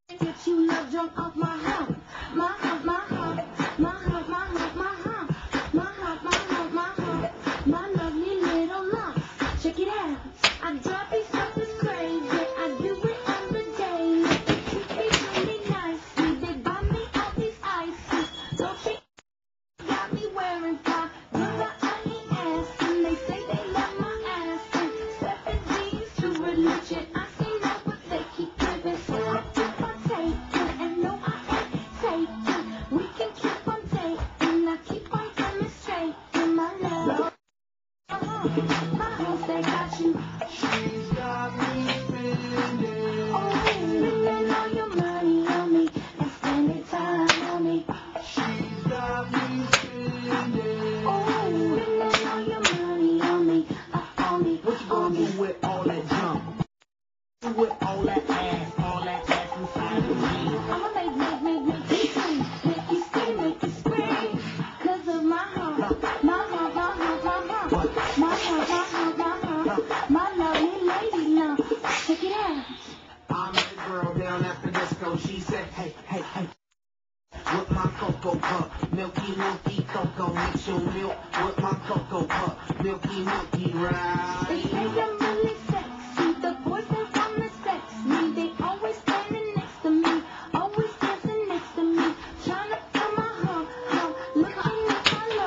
Get you love drunk off my hump. My hump, my hump, my hump, my hump, my hump. My hump, my hump, my hump. My lovely little lump. Check it out. I drive these suckers crazy. I do it every day. They treat me really nicely. They buy me all these ices. Don't you got me wearing fly. Girl, I ain't asking. They say they love my ass. And stepping jeans to religion. I say no, but they keep giving. So I keep on taking. And no, I ain't taking. We can keep on dating. I keep on demonstrating my love. My hoes, they got you. She's got me spending. Oh, spending all your money on me and spending time on me. She's got me spending. Oh, spending all your money on me, on me, What you on gonna me. do with all that junk? With all that ass inside of me? I'ma make you scream, make you scream, make you scream. 'Cause of my hump, my hump, my hump, my hump, my hump, my hump, my hump, my lovely lady lump. Check it out. I met a girl down at the disco. She said, hey, hey, hey. With my cocoa puff, milky, milky cocoa, mix your milk with my cocoa puff, milky, milky, They right? say you're